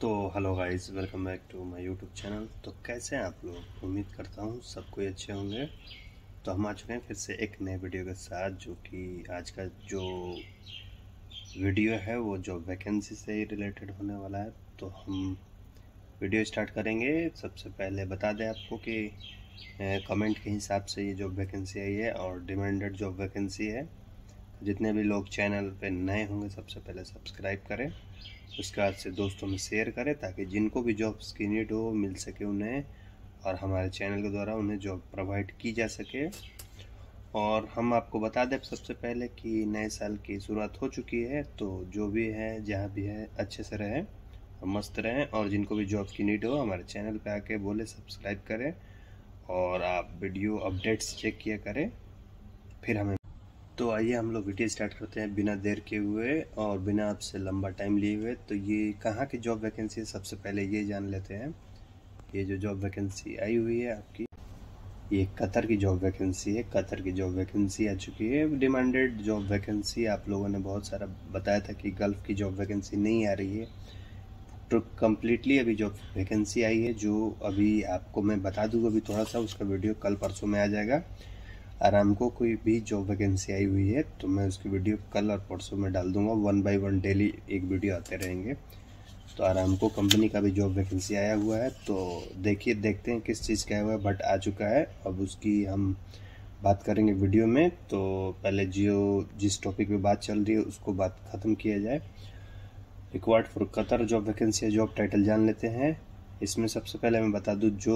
तो hello guys, welcome back to my YouTube channel. तो कैसे हैं आप लोग? उम्मीद करता हूँ सब कोई अच्छे होंगे। तो हम आ चुके हैं फिर से एक नए वीडियो के साथ, जो कि आज का जो वीडियो है वो जॉब वैकेंसी से ही रिलेटेड होने वाला है। तो हम वीडियो स्टार्ट करेंगे। सबसे पहले बता दें आपको कि कमेंट के हिसाब से ये जॉब वैकेंसी आई है और डिमांडेड जॉब वैकेंसी है। जितने भी लोग चैनल पे नए होंगे सबसे पहले सब्सक्राइब करें, उसके बाद से दोस्तों में शेयर करें ताकि जिनको भी जॉब्स की नीड हो मिल सके उन्हें, और हमारे चैनल के द्वारा उन्हें जॉब प्रोवाइड की जा सके। और हम आपको बता दें सबसे पहले कि नए साल की शुरुआत हो चुकी है, तो जो भी है जहाँ भी है अच्छे से रहें और मस्त रहें। और जिनको भी जॉब की नीड हो हमारे चैनल पे आके बोले सब्सक्राइब करें, और आप वीडियो अपडेट्स चेक किया करें फिर हमें। तो आइए हम लोग वीडियो स्टार्ट करते हैं बिना देर के हुए और बिना आपसे लंबा टाइम लिए हुए। तो ये कहाँ की जॉब वैकेंसी है, सबसे पहले ये जान लेते हैं। ये जो जॉब वैकेंसी आई हुई है आपकी, ये कतर की जॉब वैकेंसी है। कतर की जॉब वैकेंसी आ चुकी है, डिमांडेड जॉब वैकेंसी। आप लोगों ने बहुत सारा बताया था कि गल्फ़ की जॉब वैकेंसी नहीं आ रही है, तो कम्प्लीटली अभी जॉब वैकेंसी आई है, जो अभी आपको मैं बता दूँ। अभी थोड़ा सा उसका वीडियो कल परसों में आ जाएगा। आरामको कोई भी जॉब वैकेंसी आई हुई है तो मैं उसकी वीडियो कल और परसों में डाल दूंगा। 1 बाय 1 डेली एक वीडियो आते रहेंगे। तो आरामको कंपनी का भी जॉब वैकेंसी आया हुआ है, तो देखते हैं किस चीज़ का आया हुआ है, बट आ चुका है। अब उसकी हम बात करेंगे वीडियो में। तो पहले जिस टॉपिक पे बात चल रही है उसको बात ख़त्म किया जाए। Required for Qatar job vacancy है, जॉब टाइटल जान लेते हैं। इसमें सबसे पहले मैं बता दूं, जो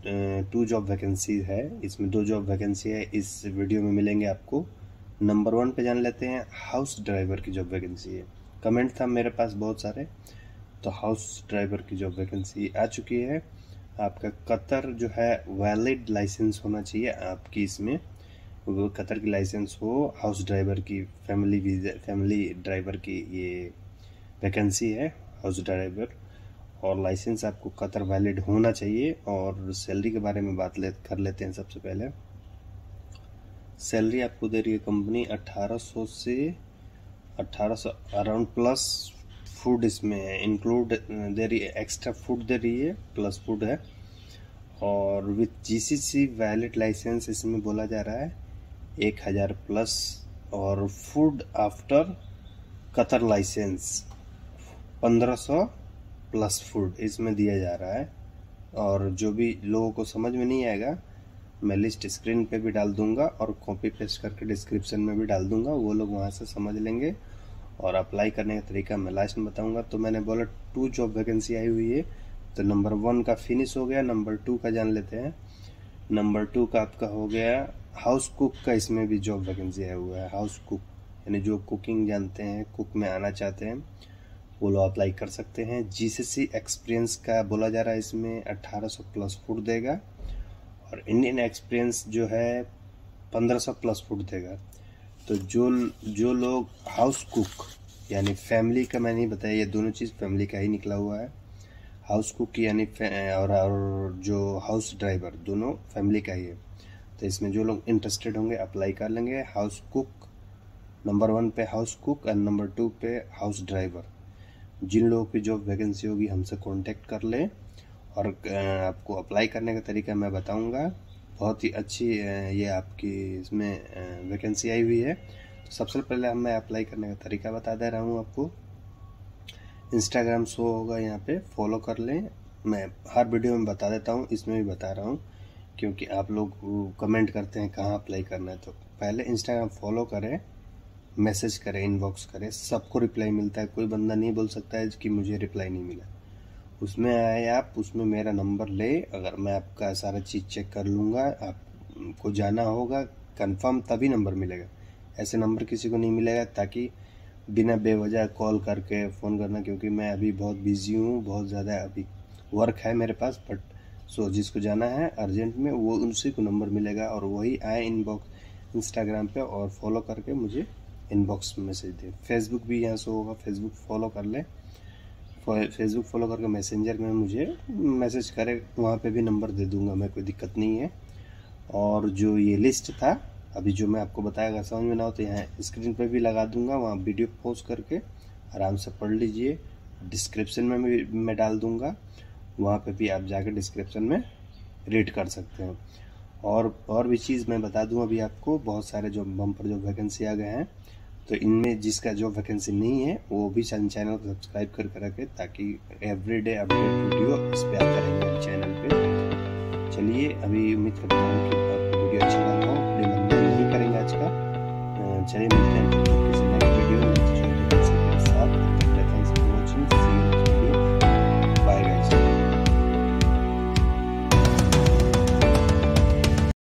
2 जॉब वैकेंसी है, इसमें 2 जॉब वैकेंसी है इस वीडियो में मिलेंगे आपको। नंबर 1 पे जान लेते हैं, हाउस ड्राइवर की जॉब वैकेंसी है। कमेंट था मेरे पास बहुत सारे, तो हाउस ड्राइवर की जॉब वैकेंसी आ चुकी है। आपका कतर जो है वैलिड लाइसेंस होना चाहिए आपकी, इसमें वो कतर की लाइसेंस हो। हाउस ड्राइवर की फैमिली ड्राइवर की ये वैकेंसी है, हाउस ड्राइवर। और लाइसेंस आपको कतर वैलिड होना चाहिए। और सैलरी के बारे में कर लेते हैं। सबसे पहले सैलरी आपको दे रही है कंपनी 1800 से 1800 अराउंड, प्लस फूड इसमें इंक्लूड दे रही है, एक्स्ट्रा फूड दे रही है, प्लस फूड है। और विथ जीसीसी वैलिड लाइसेंस इसमें बोला जा रहा है 1000 प्लस, और food after Qatar licence 1500 plus food इसमें दिया जा रहा है। और जो भी लोगों को समझ में नहीं आएगा मैं लिस्ट स्क्रीन पे भी डाल दूंगा और कॉपी पेस्ट करके डिस्क्रिप्शन में भी डाल दूंगा, वो लोग वहां से समझ लेंगे। और अप्लाई करने का तरीका मैं लास्ट में बताऊंगा। तो मैंने बोला 2 जॉब वैकेंसी आई हुई है, तो नंबर 1 का फिनिश हो गया। नंबर 2 का जान लेते हैं। नंबर 2 का आपका हो गया हाउस कुक का। इसमें भी जॉब वैकेंसी आया हुआ है, हाउस कुक, यानी जो कुकिंग जानते हैं, कुक में आना चाहते हैं, वो लोग अप्लाई कर सकते हैं। जीसीसी एक्सपीरियंस का बोला जा रहा है, इसमें 1800 प्लस फूड देगा। और इंडियन एक्सपीरियंस जो है 1500 प्लस फूड देगा। तो जो लोग हाउस कुक यानी फैमिली का, मैंने नहीं बताया, ये दोनों चीज़ फैमिली का ही निकला हुआ है। हाउस कुक यानी और जो हाउस ड्राइवर, दोनों फैमिली का ही है। तो इसमें जो लोग इंटरेस्टेड होंगे अप्लाई कर लेंगे। हाउस कुक नंबर 1 पे, हाउस कुक, और नंबर 2 पे हाउस ड्राइवर। जिन लोगों की जॉब वैकेंसी होगी हमसे कांटेक्ट कर लें। और आपको अप्लाई करने का तरीका मैं बताऊंगा। बहुत ही अच्छी ये आपकी इसमें वैकेंसी आई हुई है। तो सबसे पहले मैं अप्लाई करने का तरीका बता दे रहा हूँ आपको। इंस्टाग्राम शो होगा यहाँ पे, फॉलो कर लें। मैं हर वीडियो में बता देता हूँ, इसमें भी बता रहा हूँ, क्योंकि आप लोग कमेंट करते हैं कहाँ अप्लाई करना है। तो पहले इंस्टाग्राम फॉलो करें, मैसेज करें, इनबॉक्स करें, सबको रिप्लाई मिलता है। कोई बंदा नहीं बोल सकता है कि मुझे रिप्लाई नहीं मिला। उसमें आए आप, उसमें मेरा नंबर ले, अगर मैं आपका सारा चीज़ चेक कर लूँगा। आपको जाना होगा कंफर्म, तभी नंबर मिलेगा। ऐसे नंबर किसी को नहीं मिलेगा, ताकि बिना बेवजह कॉल करके फ़ोन करना, क्योंकि मैं अभी बहुत बिजी हूँ, बहुत ज़्यादा अभी वर्क है मेरे पास। बट जिसको जाना है अर्जेंट में, वो उनसे को नंबर मिलेगा, और वही आए इनबॉक्स इंस्टाग्राम पे, और फॉलो करके मुझे इनबॉक्स में मैसेज दे। फेसबुक भी यहाँ से होगा, फेसबुक फॉलो कर ले। फेसबुक फॉलो करके मैसेंजर में मुझे मैसेज करे, वहाँ पे भी नंबर दे दूँगा मैं, कोई दिक्कत नहीं है। और जो ये लिस्ट था अभी जो मैं आपको बताया, अगर समझ में ना हो तो यहाँ स्क्रीन पे भी लगा दूँगा, वहाँ वीडियो पॉज करके आराम से पढ़ लीजिए। डिस्क्रिप्शन में भी मैं डाल दूंगा, वहाँ पे भी आप जाकर डिस्क्रिप्शन में रीड कर सकते हैं। और भी चीज़ मैं बता दूं अभी आपको, बहुत सारे जो बम्पर जो वैकेंसी आ गए हैं, तो इनमें जिसका जो वैकेंसी नहीं है वो भी चैनल को सब्सक्राइब कर रखें, ताकि एवरीडे अपडेट वीडियो इस पर आता रहेगा चैनल पे। चलिए, अभी उम्मीद करता हूँ कि